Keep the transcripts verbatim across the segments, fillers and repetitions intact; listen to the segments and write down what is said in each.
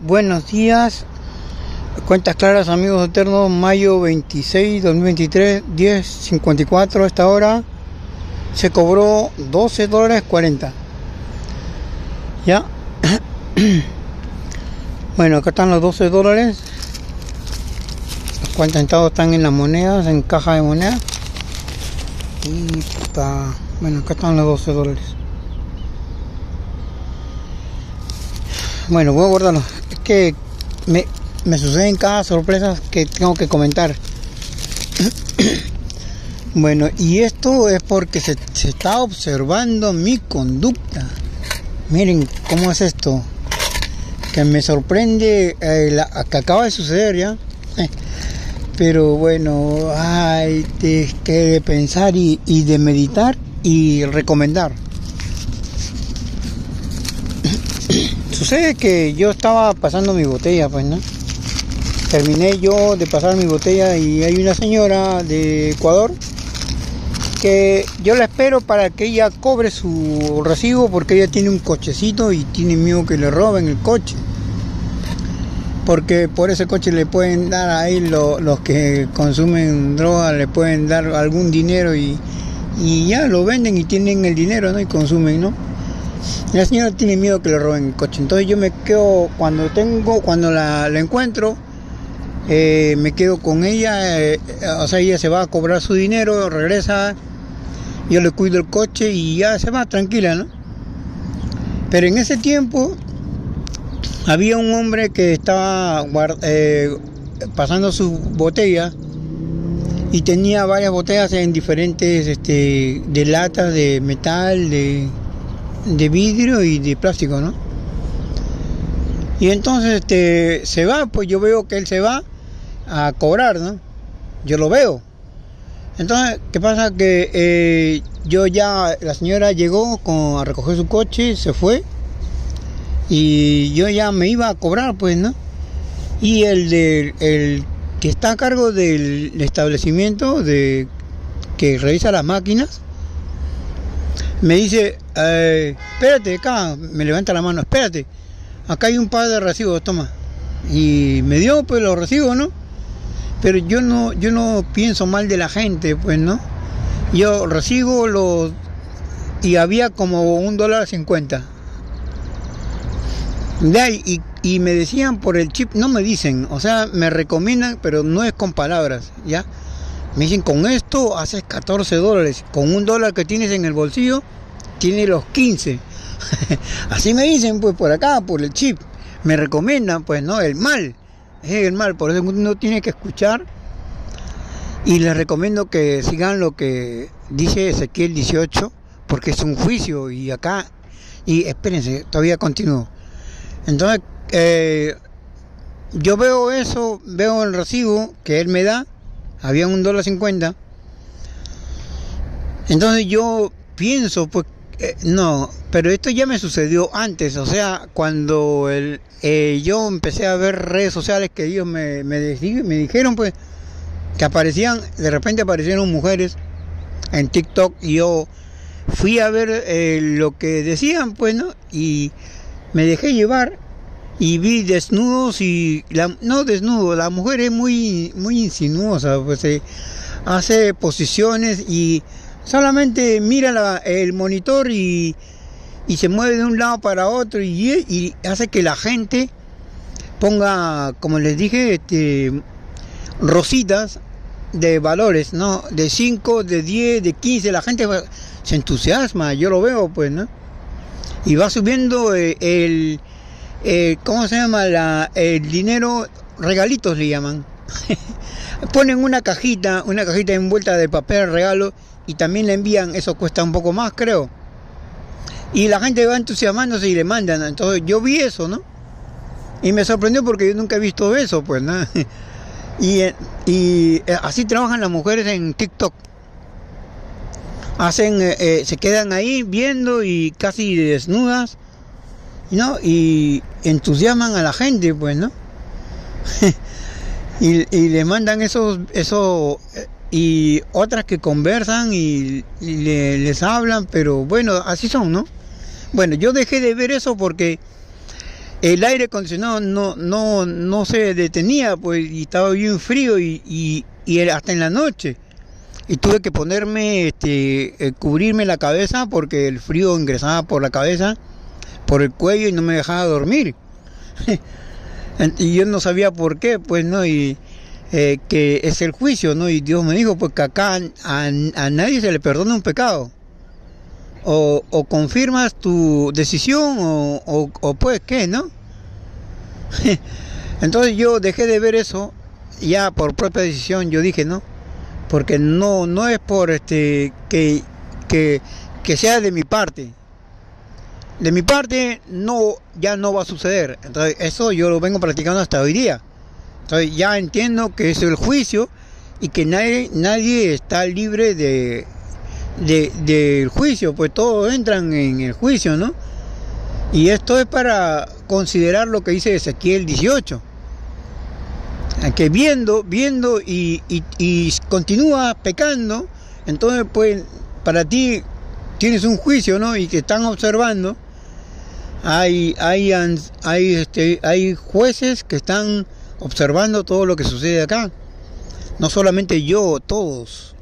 Buenos días, cuentas claras amigos eternos, mayo veintiséis, dos mil veintitrés, diez cincuenta y cuatro. A esta hora se cobró doce dólares cuarenta. Ya. Bueno, acá están los doce dólares. Los cuantos centavos están en las monedas, en caja de monedas. Y está, bueno, acá están los doce dólares. Bueno, voy a guardarlo. Es que me, me suceden cada sorpresa que tengo que comentar. Bueno, y esto es porque se, se está observando mi conducta. Miren cómo es esto. Que me sorprende eh, la, que acaba de suceder ya. Pero bueno, hay de, que de pensar y, y de meditar y recomendar. Sucede que yo estaba pasando mi botella, pues, ¿no? Terminé yo de pasar mi botella y hay una señora de Ecuador que yo la espero para que ella cobre su recibo porque ella tiene un cochecito y tiene miedo que le roben el coche. Porque por ese coche le pueden dar ahí lo, los que consumen droga, le pueden dar algún dinero y, y ya lo venden y tienen el dinero, ¿no? Y consumen, ¿no? La señora tiene miedo que le roben el coche, entonces yo me quedo, cuando tengo, cuando la, la encuentro, eh, me quedo con ella, eh, o sea, ella se va a cobrar su dinero, regresa, yo le cuido el coche y ya se va tranquila, ¿no? Pero en ese tiempo había un hombre que estaba guard, eh, pasando su botella y tenía varias botellas en diferentes, este, de latas, de metal, de... de vidrio y de plástico, ¿no? Y entonces este se va, pues yo veo que él se va a cobrar, ¿no? Yo lo veo. Entonces, ¿qué pasa? Que eh, yo ya, la señora llegó con, a recoger su coche, se fue y yo ya me iba a cobrar, pues, ¿no? Y el de, el que está a cargo del establecimiento de que revisa las máquinas me dice, eh, espérate acá, me levanta la mano, espérate, acá hay un par de recibos, toma. Y me dio pues los recibos, ¿no? Pero yo no, yo no pienso mal de la gente, pues, ¿no? Yo recibo los, y había como un dólar cincuenta. Y, y me decían por el chip, no me dicen, o sea, me recomiendan, pero no es con palabras, ¿ya? Me dicen, con esto haces catorce dólares, con un dólar que tienes en el bolsillo, tienes los quince. Así me dicen, pues, por acá, por el chip. Me recomiendan, pues, no, el mal. Es el mal, por eso uno tiene que escuchar. Y les recomiendo que sigan lo que dice Ezequiel dieciocho, porque es un juicio, y acá, y espérense, todavía continúo. Entonces, eh, yo veo eso, veo el recibo que él me da, había un dólar cincuenta. Entonces yo pienso, pues, eh, no, pero esto ya me sucedió antes, o sea, cuando el, eh, yo empecé a ver redes sociales que ellos me, me, me dijeron, pues, que aparecían, de repente aparecieron mujeres en TikTok y yo fui a ver eh, lo que decían, pues, ¿no? Y me dejé llevar y vi desnudos y, la, no desnudo, la mujer es muy, muy insinuosa, pues eh, hace posiciones y solamente mira la, el monitor y, y se mueve de un lado para otro y, y hace que la gente ponga, como les dije, este, rositas de valores, ¿no? De cinco, de diez, de quince, la gente se entusiasma, yo lo veo, pues, ¿no? Y va subiendo eh, el... Eh, ¿cómo se llama? La, el dinero, regalitos le llaman. Ponen una cajita, una cajita envuelta de papel regalo y también le envían, eso cuesta un poco más, creo. Y la gente va entusiasmándose y le mandan. Entonces yo vi eso, ¿no? Y me sorprendió porque yo nunca he visto eso, pues, ¿no? y, y así trabajan las mujeres en TikTok. Hacen, eh, se quedan ahí viendo y casi desnudas, ¿no? Y entusiasman a la gente, pues, ¿no? y, y le mandan esos, esos, y otras que conversan y, y le, les hablan, pero bueno, así son, ¿no? Bueno, yo dejé de ver eso porque el aire acondicionado no, no, no se detenía, pues, y estaba bien frío y, y, y hasta en la noche. Y tuve que ponerme, este, eh, cubrirme la cabeza porque el frío ingresaba por la cabeza, por el cuello y no me dejaba dormir. Y yo no sabía por qué, pues, ¿no? Y eh, que es el juicio, ¿no? Y Dios me dijo, pues, que acá a, a nadie se le perdona un pecado. O, o confirmas tu decisión o, o, o pues, ¿qué, no? Entonces yo dejé de ver eso, ya por propia decisión, yo dije, ¿no? Porque no, no es por este que, que, que sea de mi parte. De mi parte no, ya no va a suceder. Entonces eso yo lo vengo practicando hasta hoy día. Entonces ya entiendo que es el juicio y que nadie, nadie está libre de, de, del juicio, pues todos entran en el juicio, ¿no? Y esto es para considerar lo que dice Ezequiel dieciocho. Que viendo, viendo y, y, y continúa pecando, entonces pues para ti tienes un juicio, ¿no? Y que están observando. Hay, hay, hay, este, hay jueces que están observando todo lo que sucede acá. No solamente yo, todos.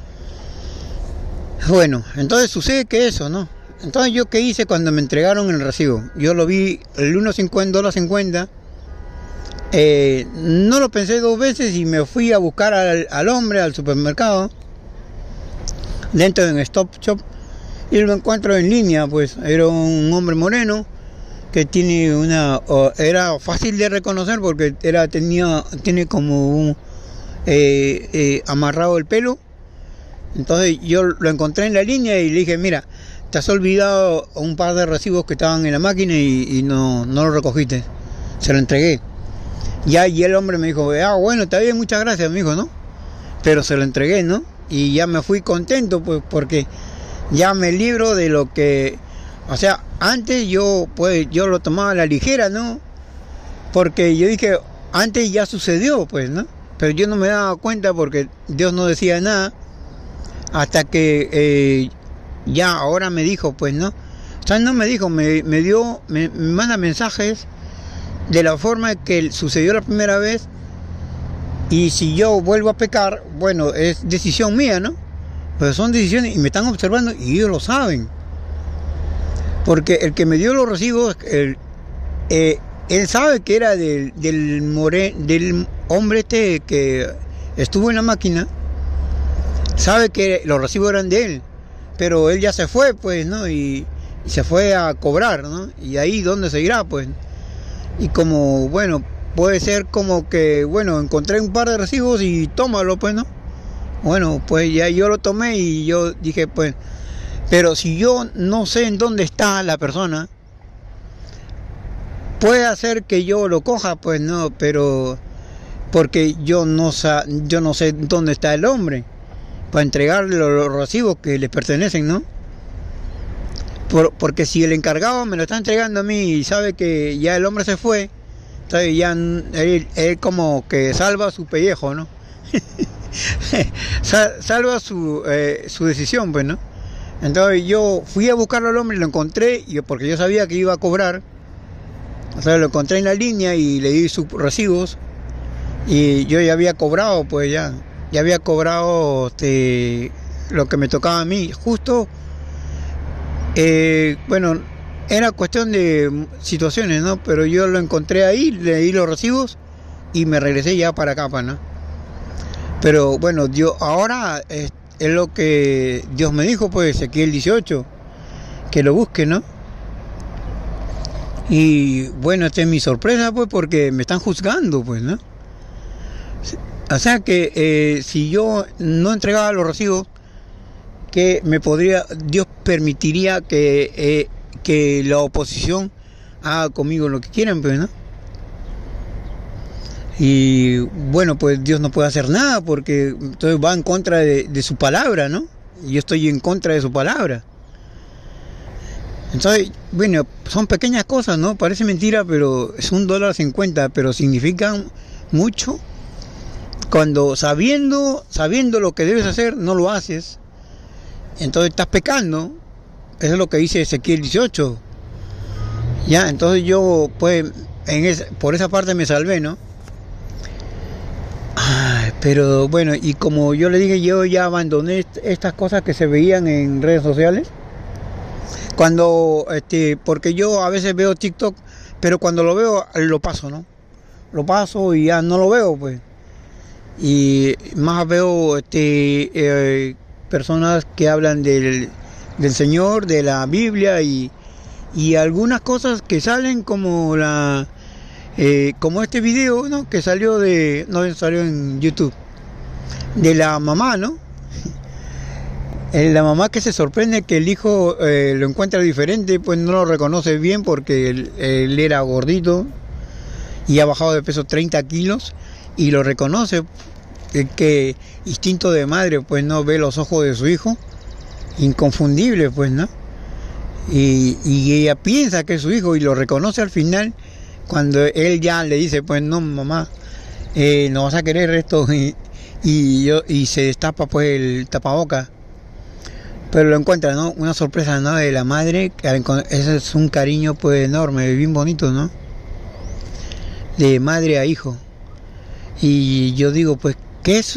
Bueno, entonces sucede que eso, ¿no? Entonces yo qué hice cuando me entregaron el recibo. Yo lo vi el uno cincuenta, cincuenta. Eh, no lo pensé dos veces y me fui a buscar al, al hombre al supermercado. Dentro de un Stop Shop. Y lo encuentro en línea, pues era un hombre moreno que tiene una, uh, era fácil de reconocer porque era tenía tiene como un eh, eh, amarrado el pelo. Entonces yo lo encontré en la línea y le dije, mira, te has olvidado un par de recibos que estaban en la máquina y, y no, no lo recogiste. Se lo entregué. Ya, y el hombre me dijo, ah, bueno, está bien, muchas gracias, me dijo, ¿no? Pero se lo entregué, ¿no? Y ya me fui contento, pues, porque ya me libro de lo que, o sea, antes yo pues yo lo tomaba a la ligera, ¿no? Porque yo dije, antes ya sucedió, pues, ¿no? Pero yo no me daba cuenta porque Dios no decía nada hasta que eh, ya ahora me dijo, pues, ¿no? O sea, no me dijo, me, me dio, me, me manda mensajes de la forma que sucedió la primera vez y si yo vuelvo a pecar, bueno, es decisión mía, ¿no? Pero son decisiones y me están observando y ellos lo saben. Porque el que me dio los recibos, el, eh, él sabe que era del, del, more, del hombre este que estuvo en la máquina, sabe que los recibos eran de él, pero él ya se fue, pues, ¿no? Y, y se fue a cobrar, ¿no? Y ahí, ¿dónde se irá, pues? Y como, bueno, puede ser como que, bueno, encontré un par de recibos y tómalo, pues, ¿no? Bueno, pues ya yo lo tomé y yo dije, pues, pero si yo no sé en dónde está la persona, puede hacer que yo lo coja, pues no, pero porque yo no, sa yo no sé dónde está el hombre para entregarle los, los recibos que le pertenecen, ¿no? Por, porque si el encargado me lo está entregando a mí y sabe que ya el hombre se fue, entonces ya él, él como que salva su pellejo, ¿no? Salva su, eh, su decisión, pues, ¿no? Entonces yo fui a buscarlo al hombre y lo encontré, y porque yo sabía que iba a cobrar. O sea, lo encontré en la línea y le di sus recibos. Y yo ya había cobrado, pues ya. Ya había cobrado este, lo que me tocaba a mí. Justo, eh, bueno, era cuestión de situaciones, ¿no? Pero yo lo encontré ahí, le di los recibos y me regresé ya para acá, ¿no? Pero bueno, Dios, ahora es, es lo que Dios me dijo, pues, Ezequiel dieciocho, que lo busque, ¿no? Y bueno, esta es mi sorpresa, pues, porque me están juzgando, pues, ¿no? O sea que eh, si yo no entregaba los recibos, que me podría, Dios permitiría que, eh, que la oposición haga conmigo lo que quieran, pues, ¿no? Y bueno, pues Dios no puede hacer nada porque entonces va en contra de, de su palabra, ¿no? Y yo estoy en contra de su palabra. Entonces, bueno, son pequeñas cosas, ¿no? Parece mentira, pero es un dólar cincuenta, pero significan mucho. Cuando sabiendo, sabiendo lo que debes hacer, no lo haces, entonces estás pecando. Eso es lo que dice Ezequiel dieciocho. Ya, entonces yo, pues, en esa, por esa parte me salvé, ¿no? Ay, pero bueno, y como yo le dije, yo ya abandoné est- estas cosas que se veían en redes sociales. Cuando, este, porque yo a veces veo TikTok, pero cuando lo veo, lo paso, ¿no? Lo paso y ya no lo veo, pues. Y más veo, este, eh, personas que hablan del, del Señor, de la Biblia y, y algunas cosas que salen como la, eh, como este video, ¿no? Que salió de, no salió en YouTube, de la mamá, ¿no? Eh, La mamá que se sorprende que el hijo eh, lo encuentra diferente, pues no lo reconoce bien porque él, él era gordito y ha bajado de peso treinta kilos y lo reconoce, eh, que instinto de madre, pues no ve los ojos de su hijo, inconfundible, pues, ¿no? Y, y ella piensa que es su hijo y lo reconoce al final cuando él ya le dice, pues no, mamá, eh, no vas a querer esto y, y, yo, y se destapa pues el tapaboca. Pero lo encuentra, ¿no? Una sorpresa, ¿no? De la madre, que al encon- eso es un cariño pues enorme, bien bonito, ¿no? De madre a hijo. Y yo digo, pues, ¿qué es?